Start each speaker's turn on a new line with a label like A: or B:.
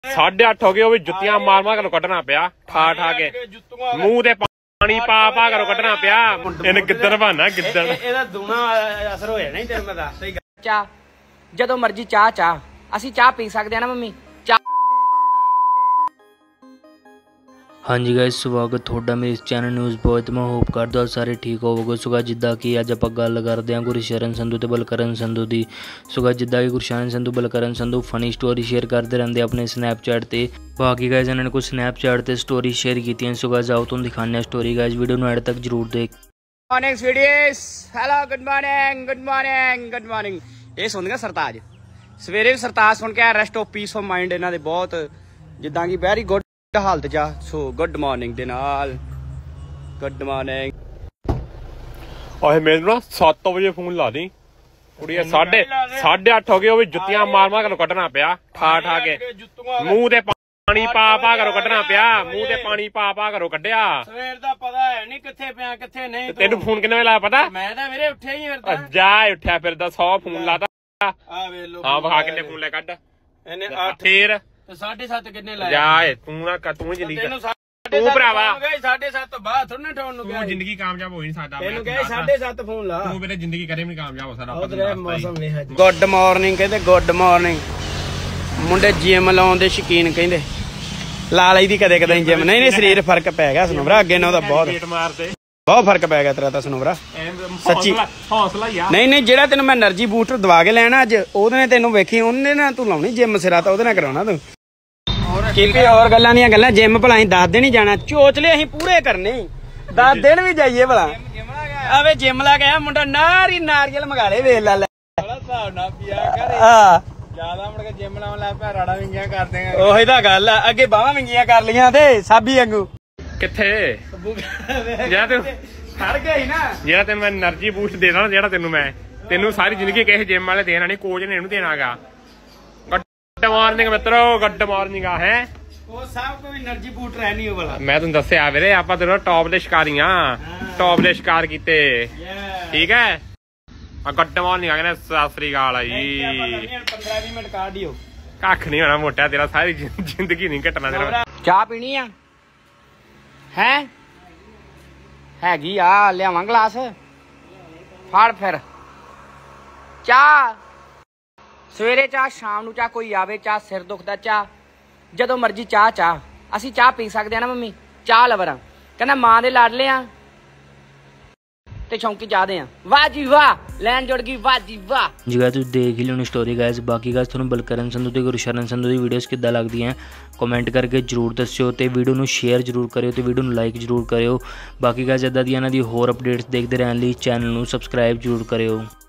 A: 8:30 हो गए, वो भी जुत्तियां मार मार कर कटना पिया, ठा ठा के मूंह ते पानी पा पा कर कटना पिया। इन गिद्दड़ बहाना गिद्दड़ ਇਹਦਾ ਦੂਣਾ ਅਸਰ ਹੋਇਆ ਨਹੀਂ ਤੈਨੂੰ ਮੈਂ ਦੱਸ ਸਹੀ
B: ਚਾਹ ਜਦੋਂ ਮਰਜੀ ਚਾਹ ਅਸੀਂ ਚਾਹ ਪੀ ਸਕਦੇ ਆ ਨਾ ਮੰਮੀ।
C: हाँ जी गाइस, स्वागत थोड़ा मेरे इस चैनल न्यूज़ बॉय। मैं होप करता हूँ सारे ठीक होवोगे। सो गाइस जिद्दां कि अज आपां गल करदे हां गुरशरण संधू ते बलकरण संधू दी। सो गाइस जिद्दां कि Gursharan Sandhu Balkaran Sandhu funny story share करते रहंदे अपने स्नैपचैट ते। बाकी गाइस इन्होंने कुछ स्नैपचैट ते स्टोरी शेयर कीतियां। सो गाइस आओ तुहानूं दिखाने स्टोरी। गाइस वीडियो नूं एंड तक जरूर देख।
B: Morning videos, hello good morning good morning good morning. ये सुन गया सरताज सवेरे भी सरताज सुन के rest of peace of mind इन्हां दे बहुत जिद्दां कि वेरी गुड हालत जा। सो गुड मॉर्निंग दे नाल गुड मॉर्निंग।
A: और मेरे ना 7 बजे फोन ला दी कुड़िया, 8:30 हो गए, वो भी जुत्तियां मार मार कर कटना पिया, ठा ठा के मूंह ते पानी पा पा कर कटना पिया, मूंह ते पानी पा पा कर कड्ढिया।
D: सवेर दा पता है नहीं किथे पिया किथे नहीं।
A: तेनू फोन किन्ने वे लाया पता?
D: मैं तां मेरे उठिया ही फिरदा।
A: जा उठिया फिरदा 100 फोन लाता।
D: आ वे लो
A: हां वहा किन्ने फोन ले कड्ढ
D: ਇਹਨੇ 8
A: ਫੇਰ
D: 7:30 ਕਿੰਨੇ ਲਾਇਆ?
A: ਜਾ ਤੂੰ ਨਾ ਤੂੰ ਜ਼ਿੰਦਗੀ ਤੂੰ ਭਰਾਵਾ
D: 7:30 ਤੋਂ ਬਾਅਦ ਥੋੜਾ ਠੋਣ ਨੂੰ ਗਿਆ।
A: ਤੂੰ ਜ਼ਿੰਦਗੀ ਕਾਮਯਾਬ ਹੋ ਨਹੀਂ ਸਕਦਾ।
D: ਤੈਨੂੰ ਕਹੇ 7:30 ਫੋਨ ਲਾ।
A: ਤੂੰ ਮੇਰੇ ਜ਼ਿੰਦਗੀ ਕਰੇ ਵੀ ਕਾਮਯਾਬ ਹੋ ਸਕਦਾ।
D: ਉਧਰ ਮੌਸਮ ਵੇਖ।
B: ਗੁੱਡ ਮਾਰਨਿੰਗ ਕਹਿੰਦੇ, ਗੁੱਡ ਮਾਰਨਿੰਗ। ਮੁੰਡੇ ਜਿਮ ਲਾਉਣ ਦੇ ਸ਼ੌਕੀਨ ਕਹਿੰਦੇ ਲਾ ਲਈ ਦੀ ਕਦੇ ਕਦੇ ਜਿਮ। ਨਹੀਂ ਸਰੀਰ ਫਰਕ ਪੈ ਗਿਆ ਸਨੋਵਰਾ ਅੱਗੇ ਨਾਲ ਤਾਂ ਬਹੁਤ ਫਰਕ ਪੈ ਗਿਆ ਤੇਰਾ ਤਾਂ ਸਨੋਵਰਾ ਸੱਚੀ।
A: ਹੌਸਲਾ ਹੀ ਆ।
B: ਨਹੀਂ ਜਿਹੜਾ ਤੈਨੂੰ ਮੈਂ એનર્ਜੀ ਬੂਸਟਰ ਦਵਾ ਕੇ ਲੈਣਾ ਅੱਜ, ਉਹਦੇ ਨੇ ਤੈਨੂੰ ਵੇਖੀ ਉਹਨੇ ਨਾ ਤੂੰ ਲਾਉਣੀ ਜਿਮ ਸਿਰਾ ਤਾਂ ਉਹਦੇ ਨਾਲ ਕਰਾਉਣਾ ਤੂੰ। ਕੀਪੀ ਹੋਰ ਗੱਲਾਂ ਦੀਆਂ ਗੱਲਾਂ ਜਿਮ ਭਲਾ ਅਸੀਂ 10 ਦਿਨ ਹੀ ਜਾਣਾ, ਚੋਚਲੇ ਅਸੀਂ ਪੂਰੇ ਕਰਨੇ 10 ਦਿਨ ਵੀ ਜਾਈਏ ਭਲਾ। ਆਵੇ ਜਿਮ ਲਾ ਕੇ ਆਇਆ ਮੁੰਡਾ ਨਾਰੀਅਲ ਮੰਗਾ ਲੈ ਵੇਖ ਲੈ
D: ਹਿਸਾਬ ਨਾਲ ਪੀਆ ਕਰ।
B: ਹਾਂ
D: ਜਿਆਦਾ ਮੁੜ ਕੇ ਜਿਮ ਲਾਉਣ ਲੱਗ ਪਿਆ, ਰਾੜਾ ਵਿੰਗੀਆਂ ਕਰਦੇ ਆ।
B: ਉਹੀ ਤਾਂ ਗੱਲ ਆ, ਅੱਗੇ ਬਾਹਾਂ ਵਿੰਗੀਆਂ ਕਰ ਲੀਆਂ ਤੇ ਸਾਬੀ ਵਾਂਗੂ।
A: ਕਿੱਥੇ ਜਿਹੜਾ ਤੈਨੂੰ
B: ਖੜ ਗਿਆ ਹੀ ਨਾ,
A: ਜਿਹੜਾ ਤੈਨੂੰ ਮੈਂ એનર્ਜੀ ਬੂਸਟ ਦੇਣਾ, ਜਿਹੜਾ ਤੈਨੂੰ ਸਾਰੀ ਜ਼ਿੰਦਗੀ ਕਿਸੇ ਜਿਮ ਵਾਲੇ ਦੇਣਾ ਨਹੀਂ, ਕੋਚ ਨੇ ਇਹਨੂੰ ਦੇਣਾਗਾ। ਗੁੱਡ ਮਾਰਨਿੰਗ ਮਿੱਤਰੋ, ਗੁੱਡ ਮਾਰਨਿੰਗ ਆ ਹੈ।
B: ਉਹ ਸਭ ਕੋਈ એનર્ਜੀ ਬੂਸਟਰ ਹੈ ਨਹੀਂ ਉਹ ਵਾਲਾ।
A: ਮੈਂ ਤੁਹਾਨੂੰ ਦੱਸਿਆ ਵੀਰੇ, ਆਪਾਂ ਤੇਰੇ ਟੌਪ ਦੇ ਸ਼ਿਕਾਰੀਆਂ, ਟੌਪ ਦੇ ਸ਼ਿਕਾਰ ਕੀਤੇ। ਠੀਕ ਹੈ, ਗੁੱਡ ਮਾਰਨਿੰਗ ਆ ਕਹਿੰਦੇ, ਸਤਿ ਸ੍ਰੀ ਅਕਾਲ ਆ ਜੀ।
B: 15-20 ਮਿੰਟ ਕਾਰਡੀਓ
A: ਕੱਖ ਨਹੀਂ ਹੋਣਾ ਮੋਟਾ ਤੇਰਾ, ਸਾਰੀ ਜ਼ਿੰਦਗੀ ਨਹੀਂ ਘਟਣਾ ਤੇਰਾ।
B: ਚਾਹ ਪੀਣੀ ਆ ਹੈ? ਹੈਗੀ ਆ, ਲਿਆਵਾਂ ਗਲਾਸ ਫੜ ਫਿਰ। ਚਾਹ ਸਵੇਰੇ ਚਾਹ, ਸ਼ਾਮ ਨੂੰ ਚਾਹ, ਕੋਈ ਆਵੇ ਚਾਹ, ਸਿਰ ਦੁਖਦਾ ਚਾਹ, ਜਦੋਂ ਮਰਜੀ ਚਾਹ ਅਸੀਂ ਚਾਹ ਪੀ ਸਕਦੇ ਆ ਨਾ ਮੰਮੀ। ਚਾਹ ਲਵਰਾਂ ਕਹਿੰਦਾ ਮਾਂ ਦੇ ਲਾਡਲੇ ਆ ਤੇ ਸ਼ੌਂਕੀ ਚਾਹਦੇ ਆ। ਵਾਹ ਜੀ ਵਾਹ, ਲੈਣ ਜੁੜ ਗਈ, ਵਾਹ ਜੀ ਵਾਹ।
C: जी गाइस तुसीं देख ही लियोनी स्टोरी। गाइस बाकी गाइस तुहानूं बलकरण संधू ते गुरशरण संधू दी वीडियोस किद्दां लगदियां कमेंट करके जरूर दस्सिओ ते वीडियो नूं शेयर जरूर करिओ ते वीडियो नूं लाइक जरूर करिओ। बाकी गाइस इदां दी इन्हां दी होर अपडेट्स देखदे रहण लई चैनल नूं सबसक्राइब जरूर करिओ।